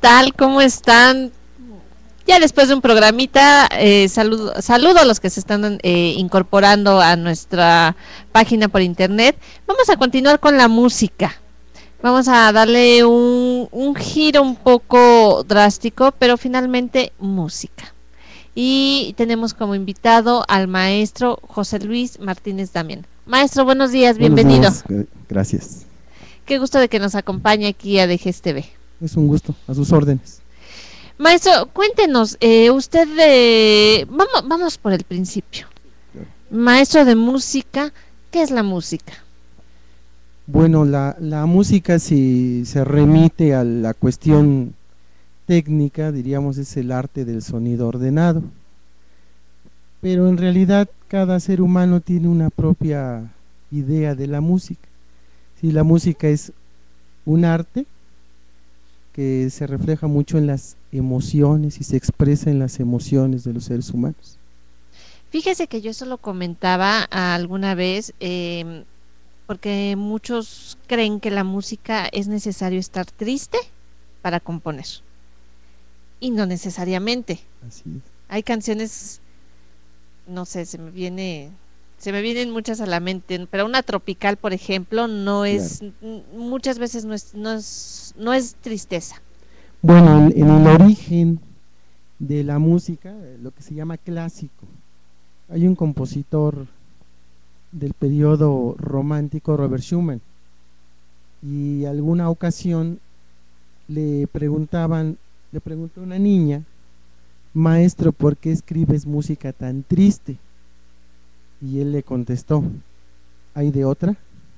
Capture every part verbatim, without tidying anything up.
tal? ¿Cómo están? Ya después de un programita, eh, saludo, saludo a los que se están eh, incorporando a nuestra página por internet. Vamos a continuar con la música. Vamos a darle un, un giro un poco drástico, pero finalmente música. Y tenemos como invitado al maestro José Luis Martínez Damián. Maestro, buenos días, Buenos bienvenido. días, gracias. Qué gusto de que nos acompañe aquí a D G S T V. Es un gusto, a sus órdenes. Maestro, cuéntenos, eh, usted, eh, vamos, vamos por el principio. Maestro de música, ¿qué es la música? Bueno, la, la música, si se remite a la cuestión técnica, diríamos es el arte del sonido ordenado, pero en realidad cada ser humano tiene una propia idea de la música. Si la música es un arte que se refleja mucho en las emociones y se expresa en las emociones de los seres humanos. Fíjese que yo eso lo comentaba alguna vez, eh, porque muchos creen que la música es necesario estar triste para componer, y no necesariamente. Así es. Hay canciones, no sé, se me viene, se me vienen muchas a la mente, pero una tropical, por ejemplo, no es, claro. muchas veces no es, no es, no es tristeza. Bueno, en, en el origen de la música, lo que se llama clásico, hay un compositor del periodo romántico, Robert Schumann, y alguna ocasión le preguntaban, le preguntó una niña: maestro, ¿por qué escribes música tan triste? Y él le contestó: ¿hay de otra?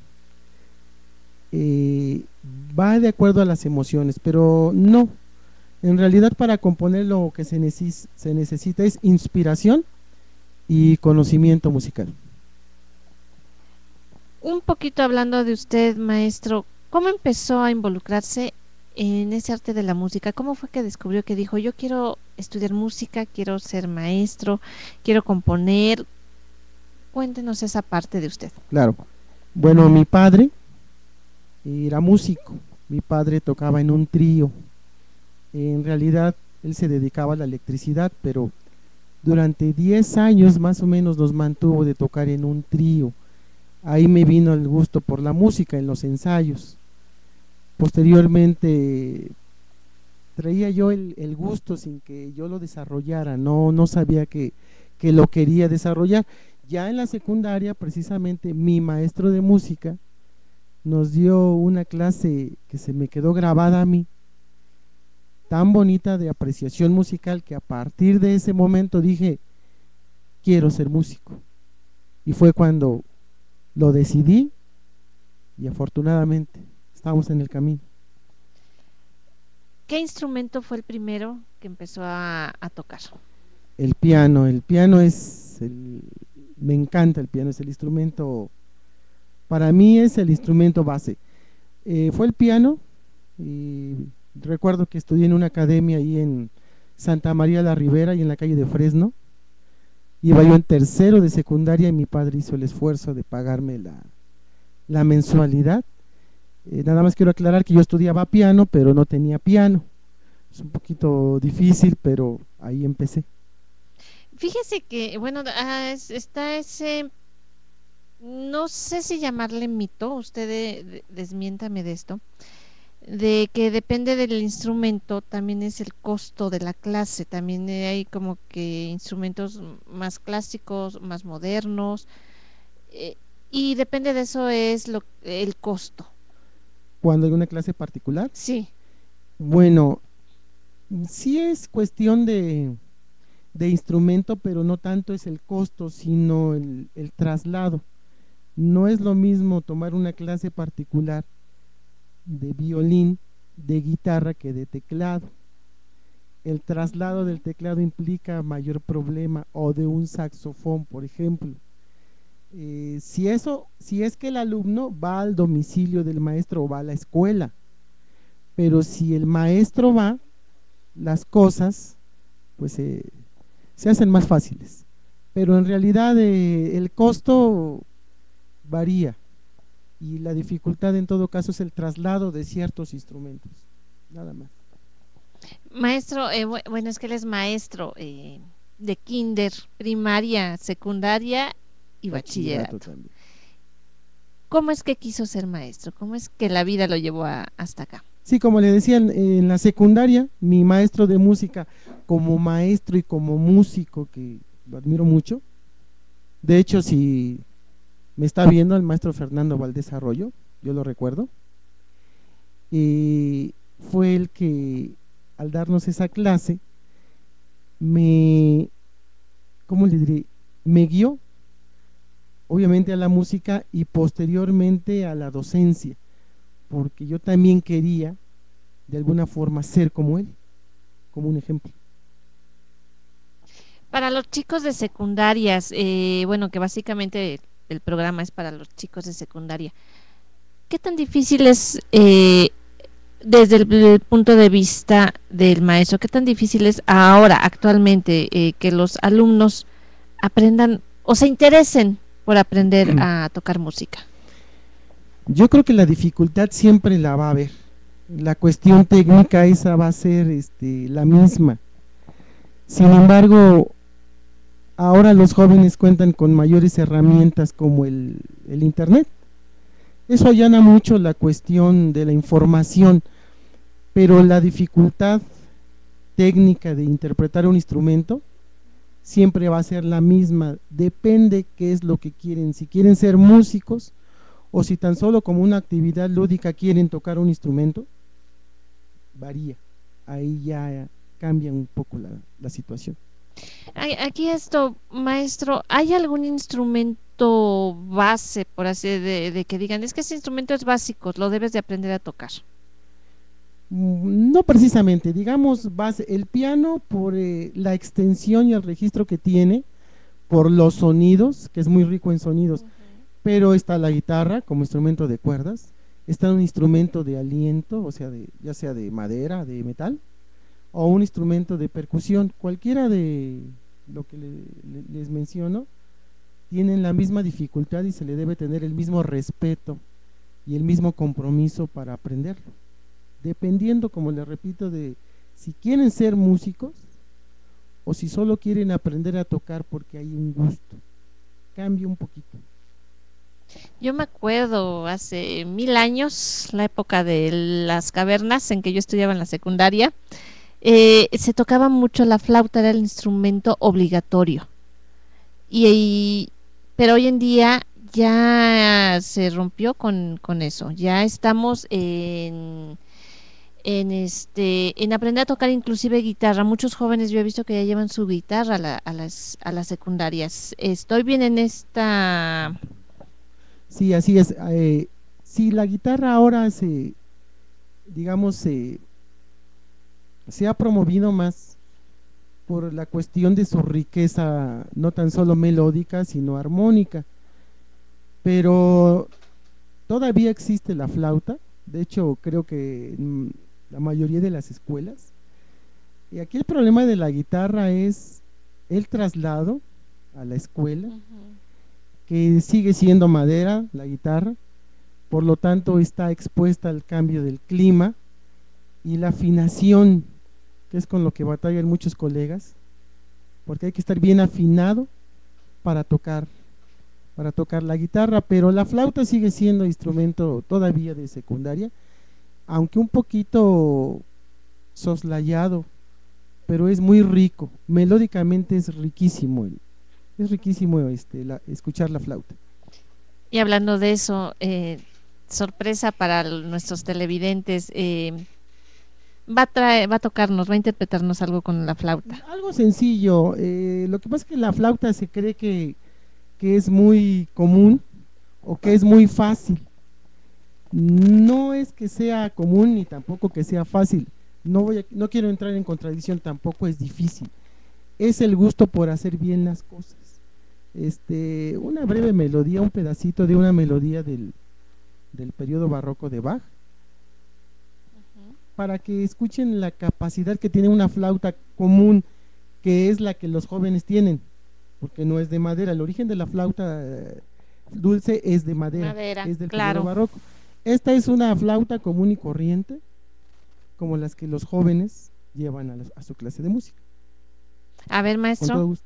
Eh, va de acuerdo a las emociones, pero no, en realidad para componer lo que se, neces se necesita es inspiración y conocimiento musical. Un poquito hablando de usted, maestro, ¿cómo empezó a involucrarse en ese arte de la música? ¿Cómo fue que descubrió que dijo, yo quiero estudiar música, quiero ser maestro, quiero componer? Cuéntenos esa parte de usted. Claro, bueno, mi padre era músico, mi padre tocaba en un trío. En realidad él se dedicaba a la electricidad, pero durante diez años más o menos nos mantuvo de tocar en un trío. Ahí me vino el gusto por la música en los ensayos. Posteriormente traía yo el, el gusto sin que yo lo desarrollara, no, no sabía que, que lo quería desarrollar. Ya en la secundaria, precisamente, mi maestro de música nos dio una clase que se me quedó grabada a mí, tan bonita, de apreciación musical, que a partir de ese momento dije, quiero ser músico. Y fue cuando lo decidí y afortunadamente estamos en el camino. ¿Qué instrumento fue el primero que empezó a, a tocar? El piano, el piano es, el, me encanta el piano, es el instrumento, para mí es el instrumento base. Eh, fue el piano, y recuerdo que estudié en una academia ahí en Santa María la Ribera y en la calle de Fresno. Iba yo en tercero de secundaria y mi padre hizo el esfuerzo de pagarme la, la mensualidad. Eh, nada más quiero aclarar que yo estudiaba piano, pero no tenía piano. Es un poquito difícil, pero ahí empecé. Fíjese que, bueno, ah, es, está ese, no sé si llamarle mito, usted de, de, desmiéntame de esto, de que depende del instrumento, también es el costo de la clase, también hay como que instrumentos más clásicos, más modernos, eh, y depende de eso es lo, el costo. ¿Cuando hay una clase particular? Sí. Bueno, sí es cuestión de, de instrumento, pero no tanto es el costo, sino el, el traslado. No es lo mismo tomar una clase particular de violín, de guitarra, que de teclado. El traslado del teclado implica mayor problema, o de un saxofón, por ejemplo. Eh, si eso, si es que el alumno va al domicilio del maestro o va a la escuela, pero si el maestro va, las cosas pues eh, se hacen más fáciles, pero en realidad eh, el costo varía y la dificultad en todo caso es el traslado de ciertos instrumentos, nada más. Maestro, eh, bu- bueno, es que él es maestro eh, de kinder, primaria, secundaria y Bachillerato bachillerato. también. ¿Cómo es que quiso ser maestro? ¿Cómo es que la vida lo llevó a- hasta acá? Sí, como le decían, en la secundaria, mi maestro de música, como maestro y como músico, que lo admiro mucho. De hecho, si me está viendo el maestro Fernando Valdés Arroyo, yo lo recuerdo, y fue el que al darnos esa clase me, ¿cómo le diré? Me guió obviamente a la música y posteriormente a la docencia, porque yo también quería de alguna forma ser como él, como un ejemplo. Para los chicos de secundarias, eh, bueno, que básicamente el programa es para los chicos de secundaria, ¿qué tan difícil es eh, desde el, el punto de vista del maestro, qué tan difícil es ahora, actualmente, eh, que los alumnos aprendan o se interesen por aprender a tocar música? Yo creo que la dificultad siempre la va a haber. La cuestión técnica esa va a ser este, la misma. Sin embargo, ahora los jóvenes cuentan con mayores herramientas como el, el Internet. Eso allana mucho la cuestión de la información, pero la dificultad técnica de interpretar un instrumento siempre va a ser la misma. Depende qué es lo que quieren. Si quieren ser músicos o si tan solo como una actividad lúdica quieren tocar un instrumento, varía. Ahí ya cambia un poco la, la situación. Aquí esto, maestro, ¿hay algún instrumento base, por así de, de que digan, es que ese instrumento es básico, lo debes de aprender a tocar? No precisamente, digamos, base, el piano por eh, la extensión y el registro que tiene, por los sonidos, que es muy rico en sonidos, uh-huh. Pero está la guitarra como instrumento de cuerdas, está un instrumento de aliento, o sea, de, ya sea de madera, de metal, o un instrumento de percusión, cualquiera de lo que le, le, les menciono, tienen la misma dificultad y se le debe tener el mismo respeto y el mismo compromiso para aprenderlo. Dependiendo, como les repito, de si quieren ser músicos o si solo quieren aprender a tocar porque hay un gusto. Cambia un poquito. Yo me acuerdo hace mil años, la época de las cavernas en que yo estudiaba en la secundaria, eh, se tocaba mucho la flauta, era el instrumento obligatorio. Y, y pero hoy en día ya se rompió con, con eso. Ya estamos en en este en aprender a tocar inclusive guitarra. Muchos jóvenes yo he visto que ya llevan su guitarra a, la, a las a las secundarias. Estoy bien en esta. Sí, así es. Eh, si la guitarra ahora se, digamos, se, se ha promovido más por la cuestión de su riqueza, no tan solo melódica, sino armónica. Pero todavía existe la flauta. De hecho, creo que en la mayoría de las escuelas. Y aquí el problema de la guitarra es el traslado a la escuela, uh-huh. Que sigue siendo madera la guitarra, por lo tanto está expuesta al cambio del clima y la afinación, que es con lo que batallan muchos colegas, porque hay que estar bien afinado para tocar, para tocar la guitarra, pero la flauta sigue siendo instrumento todavía de secundaria, aunque un poquito soslayado, pero es muy rico, melódicamente es riquísimo, es riquísimo este, la, escuchar la flauta. Y hablando de eso, eh, sorpresa para nuestros televidentes, eh, va a traer, va a tocarnos, va a interpretarnos algo con la flauta. Algo sencillo, eh, lo que pasa es que la flauta se cree que, que es muy común o que es muy fácil. No es que sea común ni tampoco que sea fácil. No, voy a, no quiero entrar en contradicción, tampoco es difícil. Es el gusto por hacer bien las cosas. Este, una breve melodía, un pedacito de una melodía del, del periodo barroco de Bach, uh-huh. Para que escuchen la capacidad que tiene una flauta común, que es la que los jóvenes tienen, porque no es de madera. El origen de la flauta eh, dulce es de madera, madera es del claro. periodo barroco. Esta es una flauta común y corriente, como las que los jóvenes llevan a, la, a su clase de música. A ver, maestro. Con todo gusto.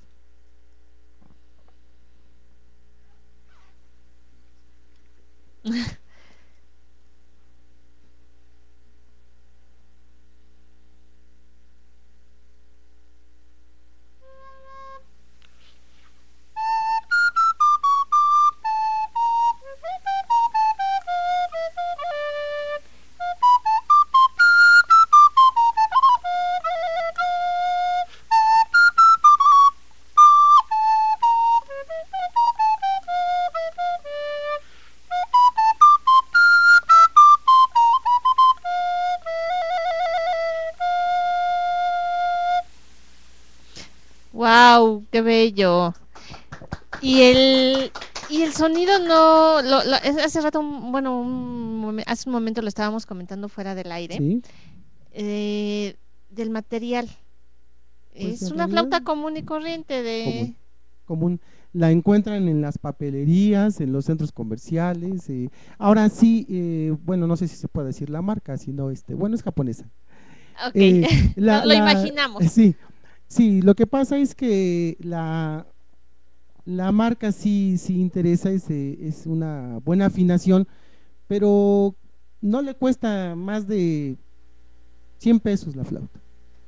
Wow, qué bello. Y el y el sonido no lo, lo- es- hace rato un- bueno, un momen- hace un momento lo estábamos comentando fuera del aire, Sí, eh, del material. pues Es en una realidad flauta común y corriente común, de común. La encuentran en las papelerías, en los centros comerciales. Eh, ahora sí, eh, bueno, no sé si se puede decir la marca, sino este, bueno, es japonesa. Ok, Eh, nos la, lo la, imaginamos. sí, sí, lo que pasa es que la, la marca sí, sí interesa, es, eh, es una buena afinación, pero no le cuesta más de cien pesos la flauta.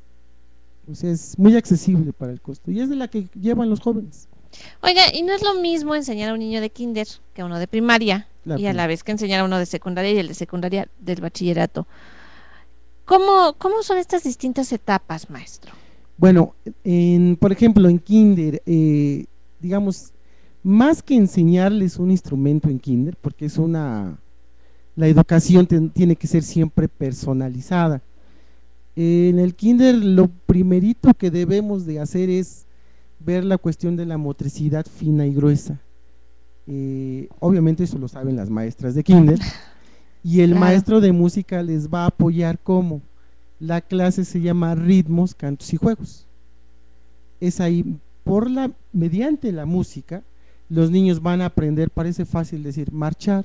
O sea, es muy accesible para el costo y es de la que llevan los jóvenes. Oiga, y no es lo mismo enseñar a un niño de kinder que a uno de primaria Claro y a que no. la vez que enseñar a uno de secundaria y el de secundaria del bachillerato. ¿Cómo, cómo son estas distintas etapas, maestro? Bueno, en, por ejemplo, en kinder, eh, digamos, más que enseñarles un instrumento en kinder, porque es una, la educación ten- tiene que ser siempre personalizada. En el kinder lo primerito que debemos de hacer es ver la cuestión de la motricidad fina y gruesa. Eh, obviamente eso lo saben las maestras de kinder y el Claro. maestro de música les va a apoyar. Como la clase se llama ritmos, cantos y juegos. Es ahí, por la, mediante la música, los niños van a aprender. Parece fácil decir marchar,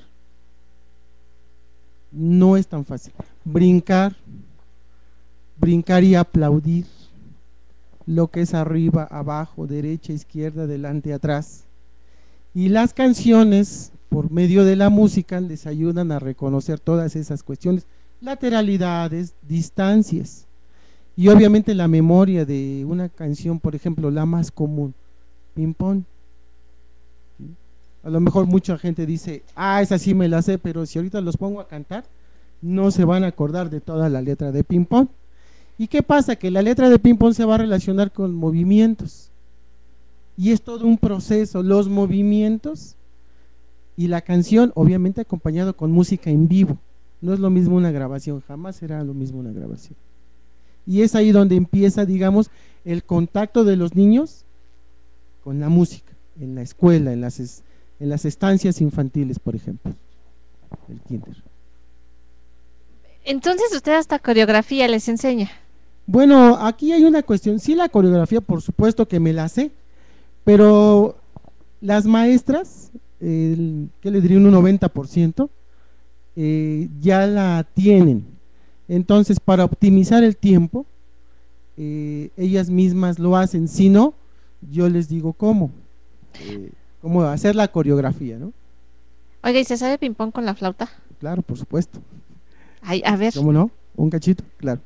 no es tan fácil. Brincar, brincar y aplaudir, lo que es arriba, abajo, derecha, izquierda, delante, atrás. Y las canciones, por medio de la música, les ayudan a reconocer todas esas cuestiones, lateralidades, distancias. Y obviamente la memoria de una canción, por ejemplo, la más común, ping pong. ¿Sí? A lo mejor mucha gente dice, ah, esa sí me la sé, pero si ahorita los pongo a cantar, no se van a acordar de toda la letra de ping pong. ¿Y qué pasa? Que la letra de ping pong se va a relacionar con movimientos. Y es todo un proceso, los movimientos y la canción, obviamente acompañado con música en vivo. No es lo mismo una grabación, jamás será lo mismo una grabación. Y es ahí donde empieza, digamos, el contacto de los niños con la música, en la escuela, en las, es, en las estancias infantiles, por ejemplo, el kinder. Entonces usted hasta coreografía les enseña. Bueno, aquí hay una cuestión, sí, la coreografía por supuesto que me la sé, pero las maestras, eh, ¿qué le diría? Un noventa por ciento eh, ya la tienen. Entonces, para optimizar el tiempo, eh, ellas mismas lo hacen. Si no, yo les digo cómo, eh, cómo hacer la coreografía, ¿no? Oiga, ¿y se sabe ping pong con la flauta? Claro, por supuesto. Ay, a ver. ¿Cómo no? Un cachito, claro.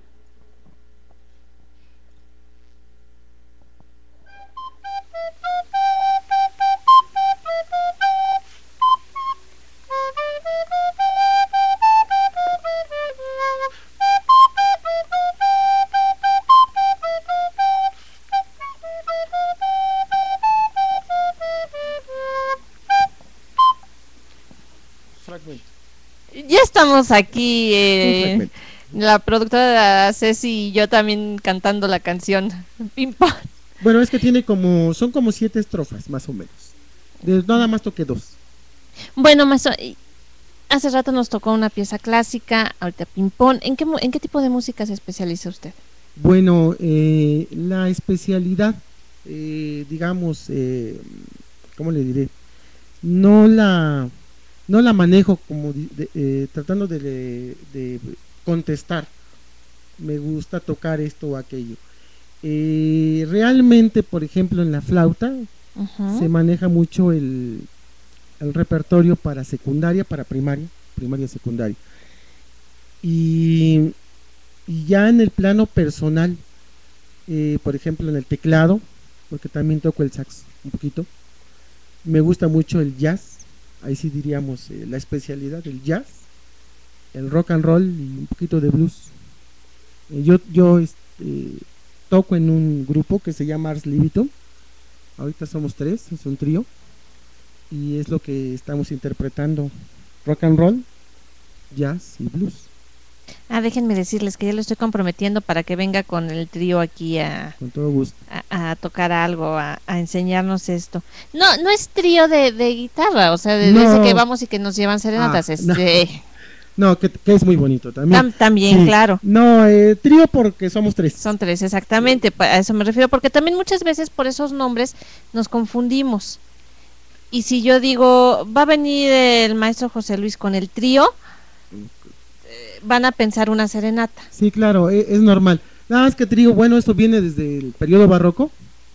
Fragmento. Ya estamos aquí, Un eh, fragmento. la productora Ceci y yo también cantando la canción ping pong. Bueno, es que tiene como, son como siete estrofas, más o menos. De, nada más toqué dos. Bueno, maestro, y hace rato nos tocó una pieza clásica, ahorita ping pong. ¿En qué, mu- en qué tipo de música se especializa usted? Bueno, eh, la especialidad, eh, digamos, eh, ¿cómo le diré? No la, no la manejo como di- de, eh, tratando de, de contestar. me gusta tocar esto o aquello. Eh, realmente, por ejemplo, en la flauta uh-huh. se maneja mucho el, el repertorio para secundaria, para primaria, primaria, secundaria. Y, y ya en el plano personal, eh, por ejemplo, en el teclado, porque también toco el sax un poquito, me gusta mucho el jazz, ahí sí diríamos eh, la especialidad del jazz, el rock and roll y un poquito de blues. Eh, yo yo este, toco en un grupo que se llama Ars Libitum, ahorita somos tres, es un trío, y es lo que estamos interpretando, rock and roll, jazz y blues. Ah, déjenme decirles que ya lo estoy comprometiendo para que venga con el trío aquí a, con todo gusto. a, a tocar algo, a, a enseñarnos esto. No, no es trío de, de guitarra, o sea, de, no. de ese que vamos y que nos llevan serenatas. Ah, este... No, no que, que es muy bonito también. Tam, también, sí. Claro. No, eh, trío porque somos tres. Son tres, exactamente, a eso me refiero, porque también muchas veces por esos nombres nos confundimos. Y si yo digo, va a venir el maestro José Luis con el trío, van a pensar una serenata. Sí, claro, es, es normal. Nada más que te digo, bueno, esto viene desde el periodo barroco,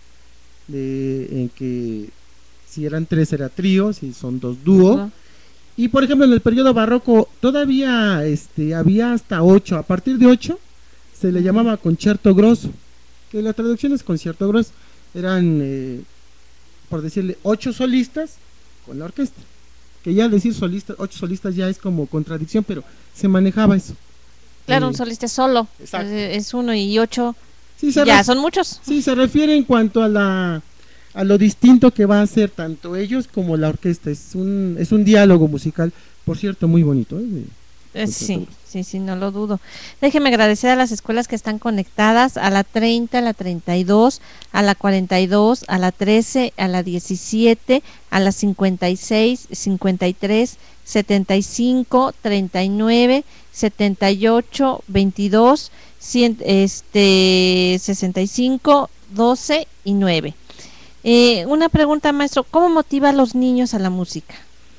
de, en que si eran tres era trío, si son dos dúo. Uh-huh. Y por ejemplo en el periodo barroco todavía este, había hasta ocho, a partir de ocho se le llamaba concierto grosso, que la traducción es concierto grosso, eran, eh, por decirle, ocho solistas con la orquesta. Que ya decir solistas, ocho solistas ya es como contradicción, pero se manejaba eso. Claro, eh, un solista solo, es, es uno y ocho, sí, ya son muchos. Sí, se refiere en cuanto a la a lo distinto que va a ser tanto ellos como la orquesta. Es un es un diálogo musical, por cierto, muy bonito. ¿eh? Eh, sí, sí, sí, no lo dudo. Déjeme agradecer a las escuelas que están conectadas, a la treinta, a la treinta y dos, a la cuarenta y dos, a la trece, a la diecisiete, a la cincuenta y seis, cincuenta y tres, setenta y cinco, treinta y nueve, setenta y ocho, veintidós, cien, este, sesenta y cinco, doce y nueve. Eh, una pregunta, maestro, ¿cómo motiva a los niños a la música?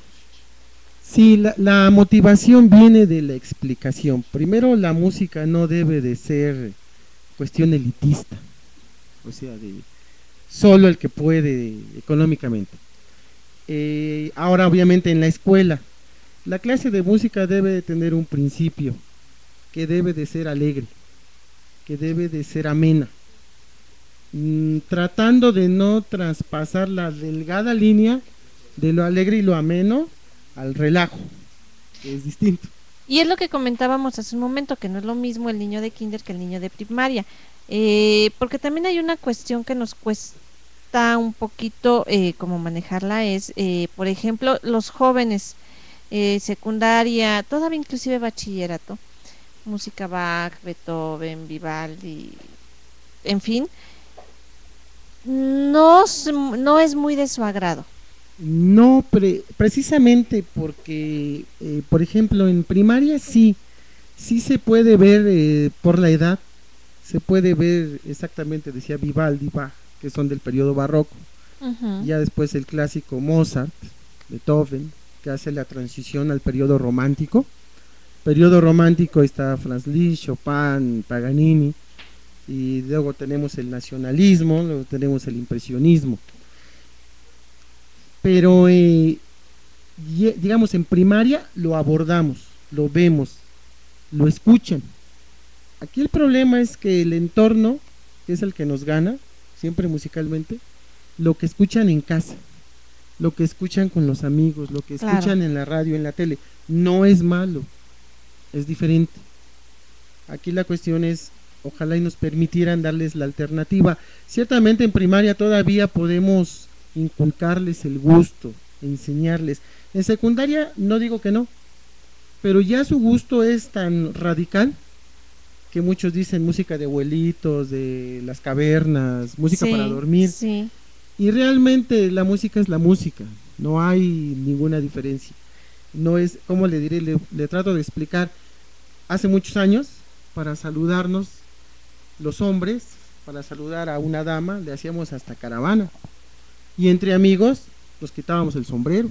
Sí, la, la motivación viene de la explicación. Primero, la música no debe de ser cuestión elitista, o sea, de solo el que puede económicamente. Eh, ahora, obviamente, en la escuela, la clase de música debe de tener un principio, que debe de ser alegre, que debe de ser amena, mm, tratando de no traspasar la delgada línea de lo alegre y lo ameno al relajo, que es distinto. Y es lo que comentábamos hace un momento, que no es lo mismo el niño de kinder que el niño de primaria, eh, porque también hay una cuestión que nos cuesta un poquito eh, como manejarla, es, eh, por ejemplo, los jóvenes, eh, secundaria, todavía inclusive bachillerato, música Bach, Beethoven, Vivaldi, en fin, no, no es muy de su agrado. No, pre precisamente porque, eh, por ejemplo, en primaria sí, sí se puede ver eh, por la edad, se puede ver exactamente, decía Vivaldi, Bach, que son del periodo barroco, uh-huh. Ya después el clásico Mozart, Beethoven, que hace la transición al periodo romántico. Periodo romántico está Franz Liszt, Chopin, Paganini, y luego tenemos el nacionalismo, luego tenemos el impresionismo. Pero eh, digamos en primaria lo abordamos, lo vemos, lo escuchan. Aquí el problema es que el entorno, que es el que nos gana, siempre musicalmente, lo que escuchan en casa, lo que escuchan con los amigos, lo que escuchan claro. en la radio, en la tele, no es malo, es diferente. Aquí la cuestión es, ojalá y nos permitieran darles la alternativa. Ciertamente en primaria todavía podemos inculcarles el gusto, enseñarles. En secundaria no digo que no, pero ya su gusto es tan radical que muchos dicen música de abuelitos, de las cavernas, música sí, para dormir. Sí. Y realmente la música es la música, no hay ninguna diferencia. No es, ¿cómo le diré? Le, le trato de explicar. Hace muchos años, para saludarnos los hombres, para saludar a una dama, le hacíamos hasta caravana. Y entre amigos nos quitábamos el sombrero.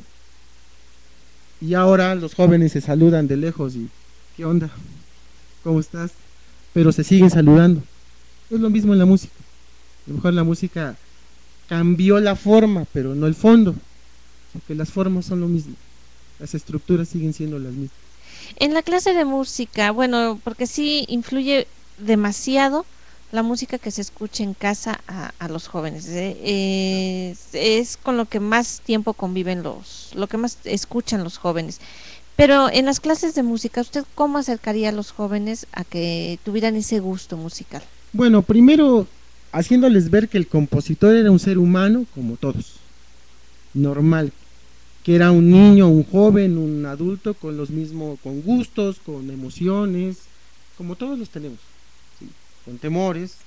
Y ahora los jóvenes se saludan de lejos y ¿qué onda? ¿Cómo estás? pero se siguen saludando. Es lo mismo en la música. A lo mejor la música cambió la forma, pero no el fondo, porque las formas son lo mismo, las estructuras siguen siendo las mismas. En la clase de música, bueno, porque sí influye demasiado la música que se escucha en casa a, a los jóvenes. ¿eh? Es, es con lo que más tiempo conviven los, lo que más escuchan los jóvenes. Pero en las clases de música, ¿usted cómo acercaría a los jóvenes a que tuvieran ese gusto musical? Bueno, primero haciéndoles ver que el compositor era un ser humano como todos, normal, que era un niño, un joven, un adulto con los mismos, con gustos, con emociones, como todos los tenemos, ¿sí? Con temores,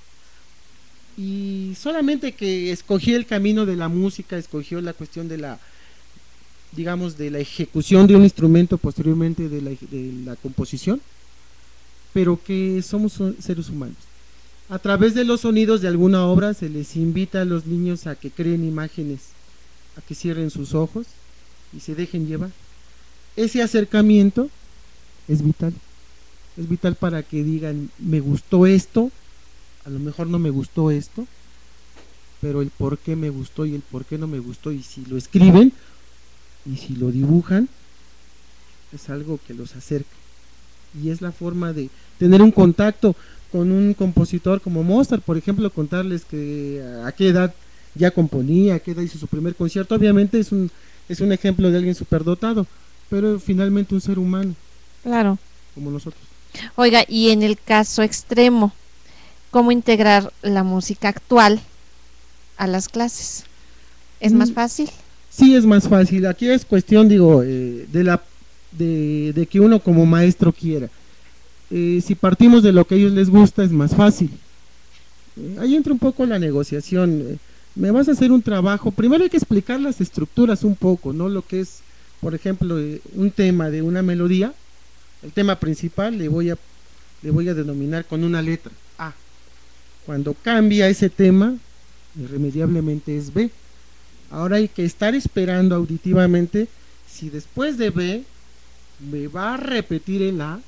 y solamente que escogió el camino de la música, escogió la cuestión de la, digamos, de la ejecución de un instrumento, posteriormente de la, de la composición, pero que somos seres humanos. A través de los sonidos de alguna obra se les invita a los niños a que creen imágenes, a que cierren sus ojos y se dejen llevar. Ese acercamiento es vital, es vital para que digan, me gustó esto, a lo mejor no me gustó esto, pero el por qué me gustó y el por qué no me gustó, y si lo escriben y si lo dibujan, es algo que los acerca, y es la forma de tener un contacto con un compositor como Mozart, por ejemplo, contarles que a qué edad ya componía, a qué edad hizo su primer concierto. Obviamente es un, es un ejemplo de alguien superdotado, pero finalmente un ser humano. Claro. Como nosotros. Oiga, y en el caso extremo, ¿cómo integrar la música actual a las clases? ¿Es mm, más fácil? Sí, es más fácil. Aquí es cuestión, digo, eh, de, la, de, de que uno como maestro quiera. Eh, si partimos de lo que a ellos les gusta, es más fácil. Eh, ahí entra un poco la negociación. Eh, me vas a hacer un trabajo, primero hay que explicar las estructuras un poco, ¿no? Lo que es, por ejemplo, eh, un tema de una melodía, el tema principal le voy a, le voy a denominar con una letra A. Cuando cambia ese tema, irremediablemente es B. Ahora hay que estar esperando auditivamente si después de B me va a repetir el A,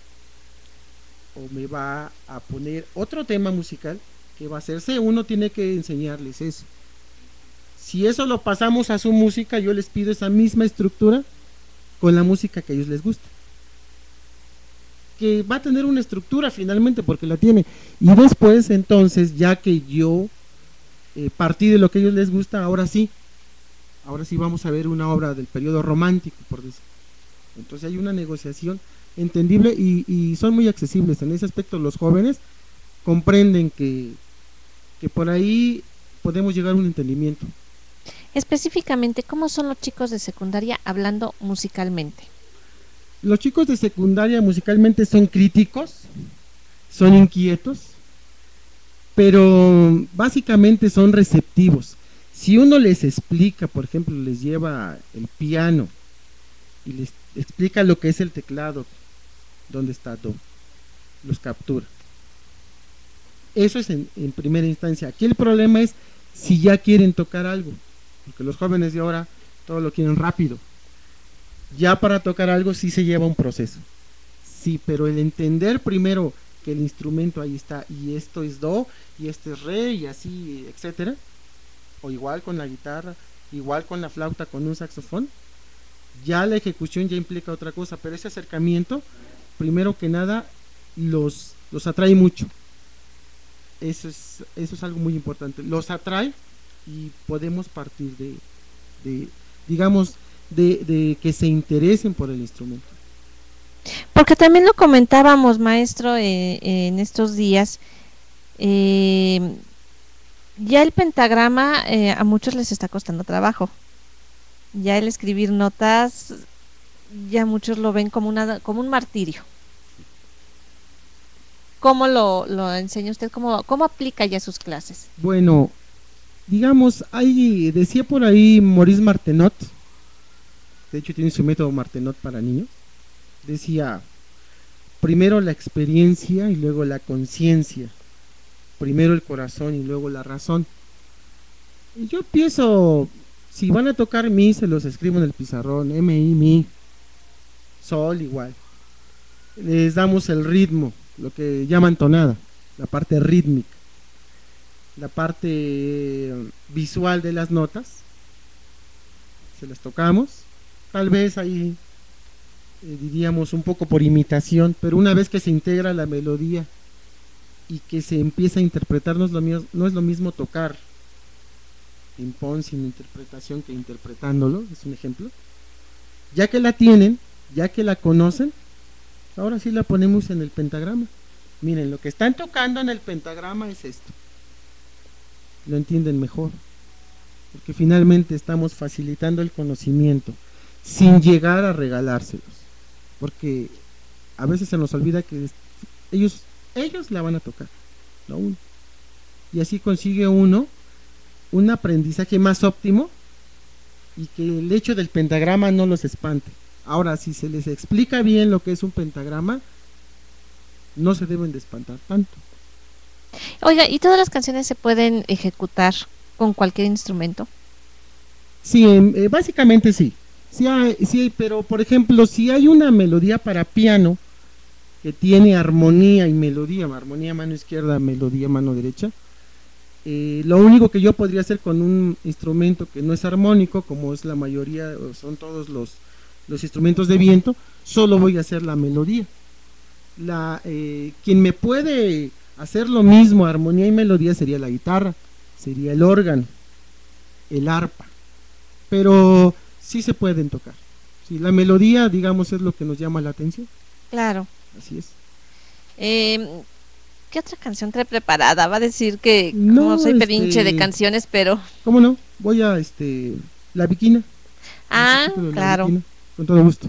o me va a poner otro tema musical que va a ser C. Uno tiene que enseñarles eso. Si eso lo pasamos a su música, yo les pido esa misma estructura con la música que a ellos les gusta, que va a tener una estructura finalmente porque la tiene, y después entonces, ya que yo eh, partí de lo que a ellos les gusta, ahora sí ahora sí vamos a ver una obra del periodo romántico, por decir. Entonces hay una negociación entendible y, y son muy accesibles en ese aspecto. Los jóvenes comprenden que, que por ahí podemos llegar a un entendimiento. Específicamente, ¿cómo son los chicos de secundaria hablando musicalmente? Los chicos de secundaria musicalmente son críticos, son inquietos, pero básicamente son receptivos. Si uno les explica, por ejemplo, les lleva el piano y les explica lo que es el teclado, dónde está do, los captura. Eso es en, en primera instancia. Aquí el problema es si ya quieren tocar algo, porque los jóvenes de ahora todo lo quieren rápido. Ya para tocar algo sí se lleva un proceso. Sí, pero el entender primero que el instrumento ahí está y esto es do y este es re y así, etcétera, o igual con la guitarra, igual con la flauta, con un saxofón, ya la ejecución ya implica otra cosa, pero ese acercamiento, primero que nada, los, los atrae mucho. Eso es, eso es algo muy importante. Los atrae y podemos partir de, de digamos, de, de que se interesen por el instrumento. Porque también lo comentábamos, maestro, eh, en estos días, eh, ya el pentagrama eh, a muchos les está costando trabajo. Ya el escribir notas, ya muchos lo ven como, una, como un martirio. ¿Cómo lo, lo enseña usted? ¿Cómo, ¿Cómo aplica ya sus clases? Bueno, digamos, hay, decía por ahí Maurice Martenot, de hecho tiene su método Martenot para niños, decía, primero la experiencia y luego la conciencia, primero el corazón y luego la razón. Y yo pienso, si van a tocar mi, se los escribo en el pizarrón, M, I, mi, sol igual. Les damos el ritmo, lo que llaman tonada. la parte rítmica, la parte eh, visual de las notas, se las tocamos, tal vez ahí eh, diríamos un poco por imitación, pero una vez que se integra la melodía y que se empieza a interpretar, no es lo, mío, no es lo mismo tocar ping-pong sin interpretación que interpretándolo, es un ejemplo. Ya que la tienen, ya que la conocen, ahora sí la ponemos en el pentagrama. Miren, lo que están tocando en el pentagrama es esto. Lo entienden mejor, porque finalmente estamos facilitando el conocimiento sin llegar a regalárselos, porque a veces se nos olvida que ellos ellos la van a tocar, no uno, y así consigue uno un aprendizaje más óptimo y que el hecho del pentagrama no los espante. Ahora, si se les explica bien lo que es un pentagrama, no se deben de espantar tanto. Oiga, ¿y todas las canciones se pueden ejecutar con cualquier instrumento? Sí, eh, básicamente sí. Sí hay, sí hay, pero por ejemplo, si hay una melodía para piano que tiene armonía y melodía, armonía mano izquierda, melodía mano derecha, eh, lo único que yo podría hacer con un instrumento que no es armónico, como es la mayoría, son todos los, los instrumentos de viento, solo voy a hacer la melodía. La, eh, quien me puede hacer lo mismo, armonía y melodía, sería la guitarra, sería el órgano, el arpa, pero sí se pueden tocar. Sí, la melodía, digamos, es lo que nos llama la atención. Claro. Así es. Eh, ¿Qué otra canción trae preparada? Va a decir que no, como soy este, pedinche de canciones, pero... ¿Cómo no? Voy a, este, La Bikina. Ah, claro. Bikina, con todo gusto.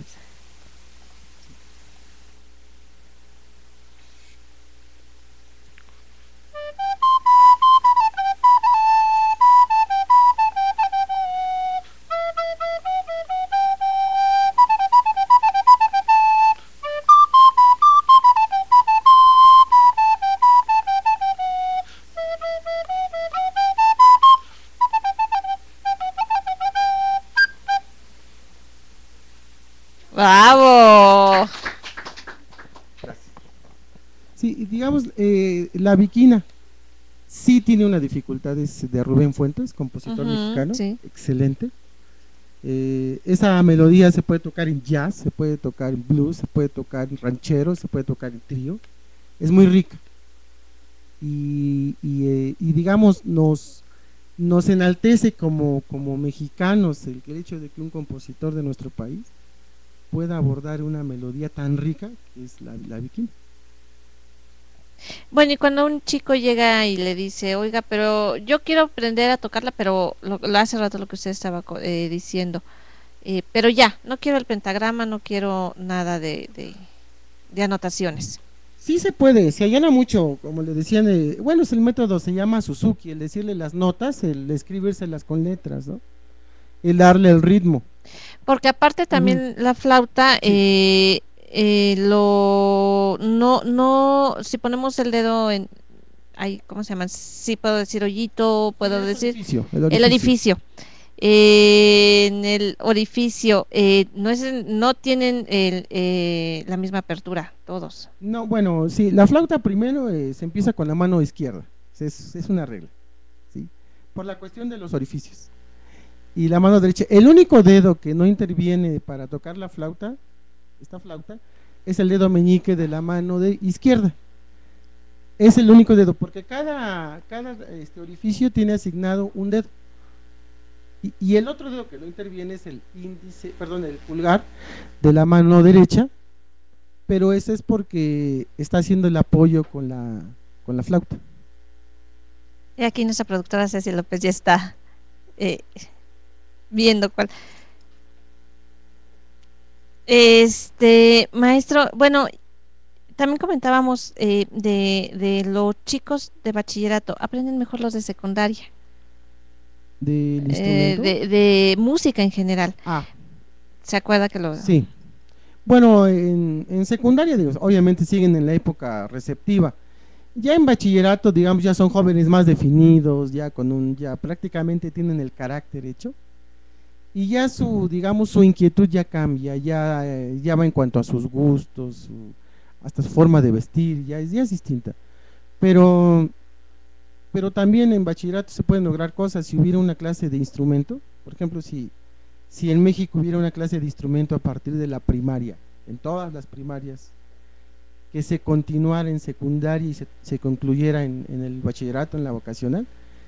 ¡Bravo! Gracias. Sí, digamos, eh, La Bikina sí tiene una dificultad, es de Rubén Fuentes, compositor uh-huh, mexicano, sí. Excelente. Eh, esa melodía se puede tocar en jazz, se puede tocar en blues, se puede tocar en ranchero, se puede tocar en trío, es muy rica. Y, y, eh, y digamos, nos, nos enaltece como, como mexicanos el, el hecho de que un compositor de nuestro país pueda abordar una melodía tan rica que es la, la Bikina. Bueno, y cuando un chico llega y le dice, oiga, pero yo quiero aprender a tocarla, pero lo, lo hace rato lo que usted estaba eh, diciendo, eh, pero ya, no quiero el pentagrama, no quiero nada de, de, de anotaciones. Sí se puede, se allana mucho, como le decían, eh, bueno, es el método, se llama Suzuki, el decirle las notas, el escribírselas con letras, ¿no? El darle el ritmo. Porque aparte también uh-huh. la flauta, sí. eh, eh, lo no, no, si ponemos el dedo en, ay, ¿cómo se llama? Sí puedo decir hoyito, puedo el decir orificio, el orificio. El orificio. Eh, en el orificio eh, no es, no tienen el, eh, la misma apertura todos. No, bueno, sí, la flauta primero eh, se empieza con la mano izquierda, es, es una regla, ¿sí? Por la cuestión de los orificios. Y la mano derecha, el único dedo que no interviene para tocar la flauta, esta flauta, es el dedo meñique de la mano de izquierda. Es el único dedo, porque cada, cada este, orificio tiene asignado un dedo. Y, y el otro dedo que no interviene es el índice, perdón, el pulgar de la mano derecha, pero ese es porque está haciendo el apoyo con la, con la flauta. Y aquí nuestra productora Ceci López ya está eh, viendo cuál. Este, maestro, bueno, también comentábamos eh, de, de los chicos de bachillerato, aprenden mejor los de secundaria. ¿Del instrumento? Eh, de, de música en general. Ah. ¿Se acuerda que lo...? Sí. Bueno, en, en secundaria, digo, obviamente siguen en la época receptiva. Ya en bachillerato, digamos, ya son jóvenes más definidos, ya con un, ya prácticamente tienen el carácter hecho. Y ya su, digamos, su inquietud ya cambia, ya, ya va en cuanto a sus gustos, su, hasta su forma de vestir, ya es, ya es distinta. pero, pero también en bachillerato se pueden lograr cosas si hubiera una clase de instrumento. Por ejemplo, si, si en México hubiera una clase de instrumento a partir de la primaria, en todas las primarias, que se continuara en secundaria y se, se concluyera en, en el bachillerato, en la vocacional,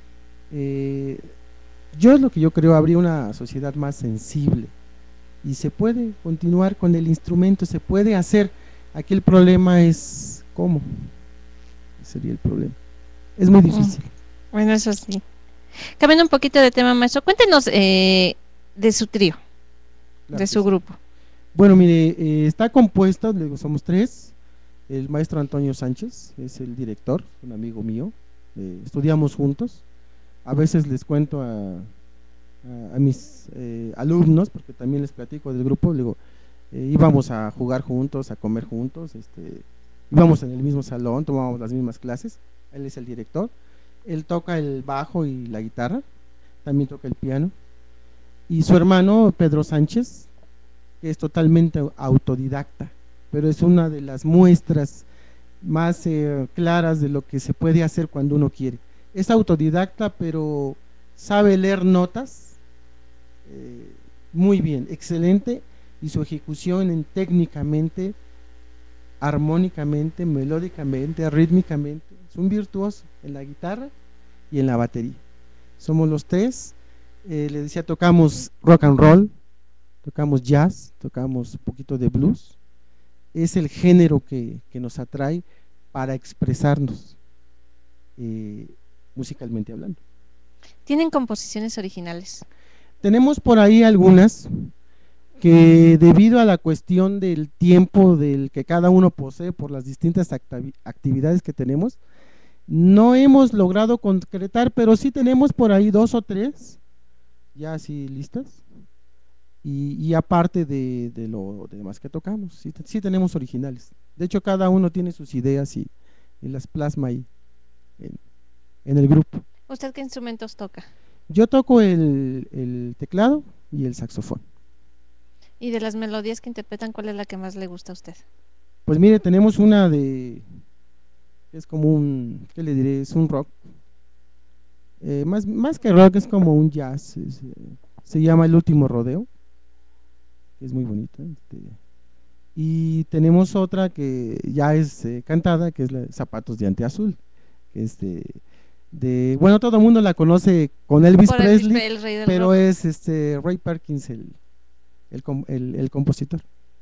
eh, yo es lo que yo creo, habría una sociedad más sensible y se puede continuar con el instrumento, se puede hacer. Aquí el problema es cómo, sería el problema. Es muy difícil. Bueno, eso sí. Cambiando un poquito de tema, maestro, cuéntenos eh, de su trío, claro, de su sí. grupo. Bueno, mire, eh, está compuesto, digo, somos tres. El maestro Antonio Sánchez es el director, un amigo mío, eh, estudiamos juntos. A veces les cuento a, a, a mis eh, alumnos, porque también les platico del grupo, digo, eh, íbamos a jugar juntos, a comer juntos, este, íbamos en el mismo salón, tomábamos las mismas clases. Él es el director, él toca el bajo y la guitarra, también toca el piano. Y su hermano Pedro Sánchez, que es totalmente autodidacta, pero es una de las muestras más eh, claras de lo que se puede hacer cuando uno quiere. Es autodidacta, pero sabe leer notas eh, muy bien, excelente, y su ejecución en, técnicamente, armónicamente, melódicamente, rítmicamente, es un virtuoso en la guitarra y en la batería. Somos los tres, eh, le decía, tocamos rock and roll, tocamos jazz, tocamos un poquito de blues. Es el género que, que nos atrae para expresarnos eh, musicalmente hablando. ¿Tienen composiciones originales? Tenemos por ahí algunas que, debido a la cuestión del tiempo del que cada uno posee por las distintas actividades que tenemos, no hemos logrado concretar, pero sí tenemos por ahí dos o tres ya así listas. Y, y aparte de, de lo demás que tocamos, sí, sí tenemos originales. De hecho, cada uno tiene sus ideas y, y las plasma ahí en, en el grupo. ¿Usted qué instrumentos toca? Yo toco el, el teclado y el saxofón. ¿Y de las melodías que interpretan, cuál es la que más le gusta a usted? Pues mire, tenemos una de, es como un, ¿qué le diré? Es un rock. Eh, más, más que rock, es como un jazz. Es, eh, se llama El Último Rodeo. Es muy bonita, este, y tenemos otra que ya es eh, cantada, que es la Zapatos de Ante Azul, este, de, bueno, todo el mundo la conoce con Elvis Por Presley, el, el pero rock. Es este Ray Perkins el, el, el, el compositor,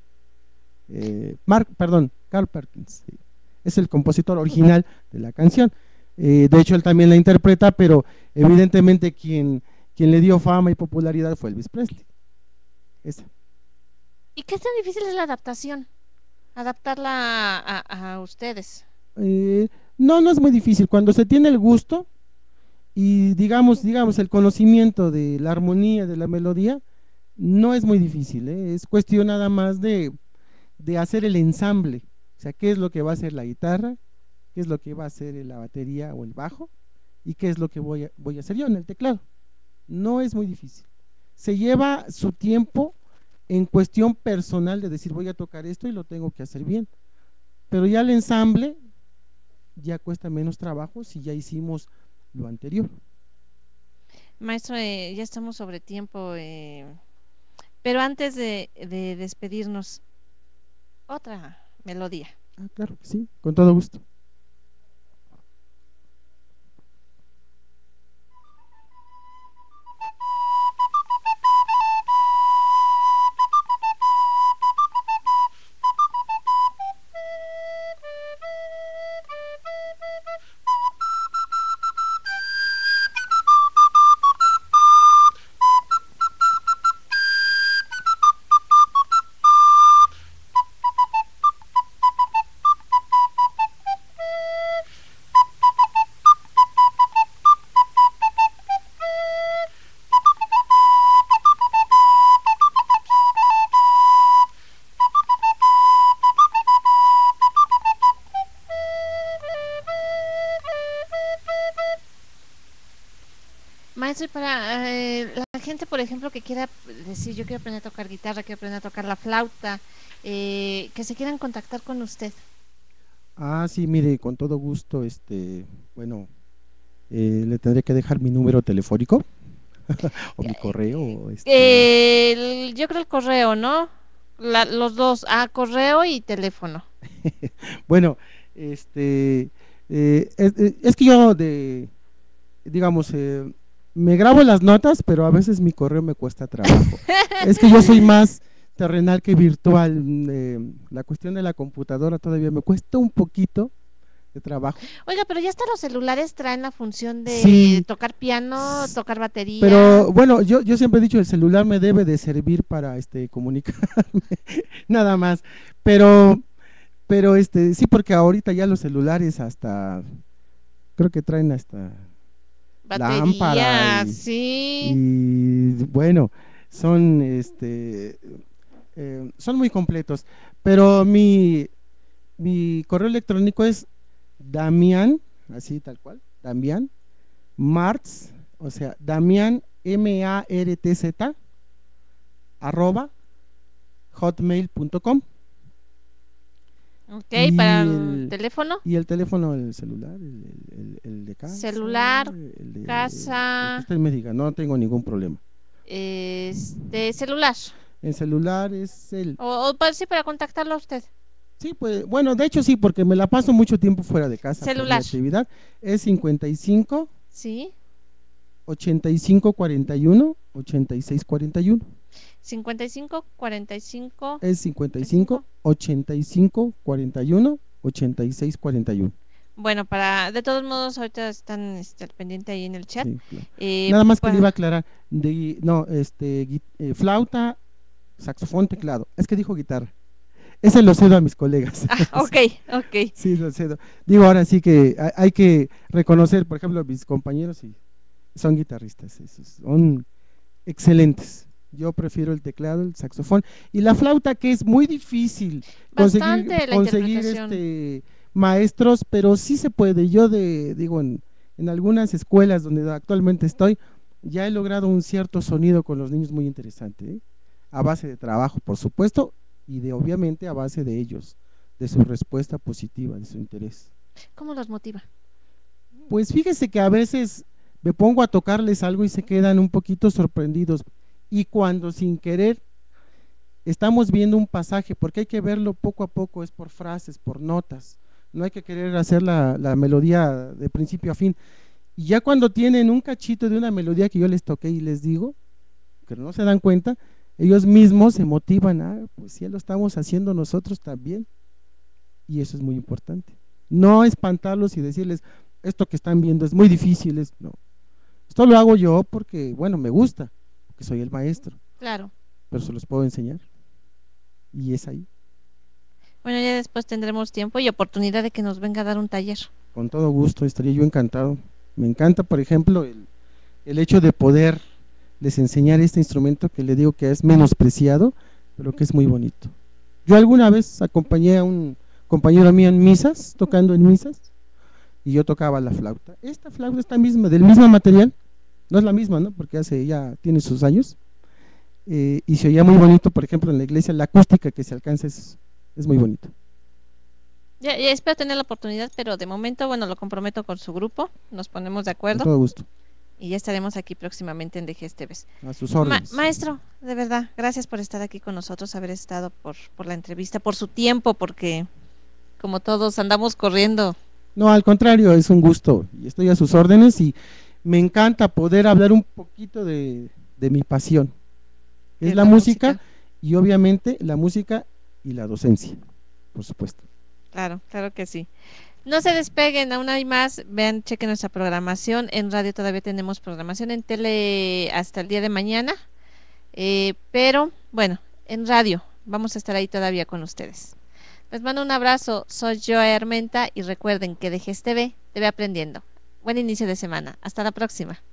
eh, Mark, perdón, Carl Perkins, sí, es el compositor original de la canción. Eh, de hecho él también la interpreta, pero evidentemente quien, quien le dio fama y popularidad fue Elvis Presley. Esa. ¿Y qué tan difícil es la adaptación? Adaptarla a, a, a ustedes. Eh, no, no es muy difícil. Cuando se tiene el gusto y digamos, digamos el conocimiento de la armonía, de la melodía, no es muy difícil, ¿eh? Es cuestión nada más de, de hacer el ensamble. O sea, qué es lo que va a hacer la guitarra, qué es lo que va a hacer la batería o el bajo y qué es lo que voy a, voy a hacer yo en el teclado. No es muy difícil. Se lleva su tiempo en cuestión personal de decir voy a tocar esto y lo tengo que hacer bien, pero ya el ensamble ya cuesta menos trabajo si ya hicimos lo anterior. Maestro, eh, ya estamos sobre tiempo, eh, pero antes de, de despedirnos, otra melodía. Ah, claro, sí, con todo gusto. Maestro, y para eh, la gente, por ejemplo, que quiera decir, yo quiero aprender a tocar guitarra, quiero aprender a tocar la flauta, eh, que se quieran contactar con usted. Ah, sí, mire, con todo gusto, este, bueno, eh, le tendré que dejar mi número telefónico o mi correo, este, El- yo creo el correo, ¿no? La- los dos, ah, correo y teléfono. bueno, este, eh, es, es- es que yo de, digamos, eh, me grabo las notas, pero a veces mi correo me cuesta trabajo. Es que yo soy más terrenal que virtual. eh, la cuestión de la computadora todavía me cuesta un poquito de trabajo. Oiga, pero ya hasta los celulares traen la función de Sí, tocar piano, tocar batería. pero bueno, yo, yo siempre he dicho, el celular me debe de servir para este comunicarme, nada más. Pero, pero este, sí, porque ahorita ya los celulares hasta, creo que traen hasta lámpara Batería, y, sí. y bueno, son este eh, son muy completos. Pero mi, mi correo electrónico es Damián, así tal cual, Damián Martz, o sea, Damián M A R T Z arroba hotmail punto com. Ok, para Y el el, teléfono, y el teléfono, el celular, el, el- el- el de casa, celular, el, de, el que casa, usted me diga, no tengo ningún problema. este, celular. El celular es el... O, o para, sí, para contactarlo a usted. Sí, pues, bueno, de hecho sí, porque me la paso mucho tiempo fuera de casa por mi Celular, actividad. Es cincuenta y cinco, sí. ochenta y cinco, cuarenta y uno, ochenta y seis, cuarenta y uno. cincuenta y cinco, cuarenta y cinco, Es cincuenta y cinco, veinticinco. ochenta y cinco, cuarenta y uno, ochenta y seis, cuarenta y uno. Bueno, para, de todos modos, ahorita están este, al pendiente ahí en el chat. Sí, claro. Eh, Nada más que le iba a pa- aclarar, de, no, este, gui- eh, flauta, saxofón, teclado. Es que dijo guitarra. Ese lo cedo a mis colegas. ah, ok, ok. Sí, lo cedo. Digo, ahora sí que hay, hay que reconocer, por ejemplo, a mis compañeros y son guitarristas, esos son excelentes. Yo prefiero el teclado, el saxofón y la flauta, que es muy difícil conseguir, Bastante la conseguir interpretación. este maestros, pero sí se puede. Yo de, digo, en, en algunas escuelas donde actualmente estoy, ya he logrado un cierto sonido con los niños muy interesante, ¿eh? A base de trabajo, por supuesto, y de obviamente a base de ellos, de su respuesta positiva, de su interés. ¿Cómo los motiva? Pues fíjese que a veces me pongo a tocarles algo y se quedan un poquito sorprendidos. Y cuando sin querer estamos viendo un pasaje, porque hay que verlo poco a poco, es por frases, por notas. No hay que querer hacer la, la melodía de principio a fin. Y ya cuando tienen un cachito de una melodía que yo les toqué y les digo, que no se dan cuenta, ellos mismos se motivan, ah, pues ya lo estamos haciendo nosotros también. Y eso es muy importante. No espantarlos y decirles, esto que están viendo es muy difícil, es, no. Esto lo hago yo porque, bueno, me gusta, porque soy el maestro, Claro. pero se los puedo enseñar. Y es ahí, Bueno, ya después tendremos tiempo y oportunidad de que nos venga a dar un taller. con todo gusto, estaría yo encantado. Me encanta, por ejemplo, el, el hecho de poder les enseñar este instrumento que le digo que es menospreciado, pero que es muy bonito. Yo alguna vez acompañé a un compañero mío en misas, tocando en misas, y yo tocaba la flauta. Esta flauta está misma, del mismo material, no es la misma, ¿no? Porque hace ya tiene sus años, eh, y se oía muy bonito, por ejemplo, en la iglesia, la acústica que se alcanza es, es muy bonito. Ya, ya espero tener la oportunidad, pero de momento, bueno, lo comprometo con su grupo, nos ponemos de Con acuerdo todo gusto, y ya estaremos aquí próximamente en D G S T Vs. a sus Ma- órdenes. maestro, de verdad, gracias por estar aquí con nosotros, haber estado por, por la entrevista, por su tiempo, porque como todos andamos corriendo. No, al contrario, es un gusto y estoy a sus órdenes y me encanta poder hablar un poquito de, de mi pasión, que es la, música, y obviamente la música y la docencia, por supuesto. Claro, claro que sí. No se despeguen, aún hay más. Vean, chequen nuestra programación. En radio todavía tenemos programación, en tele hasta el día de mañana. Eh, pero bueno, en radio vamos a estar ahí todavía con ustedes. Les mando un abrazo. Soy Joa Armenta y recuerden que de G S T V te ve aprendiendo. Buen inicio de semana. Hasta la próxima.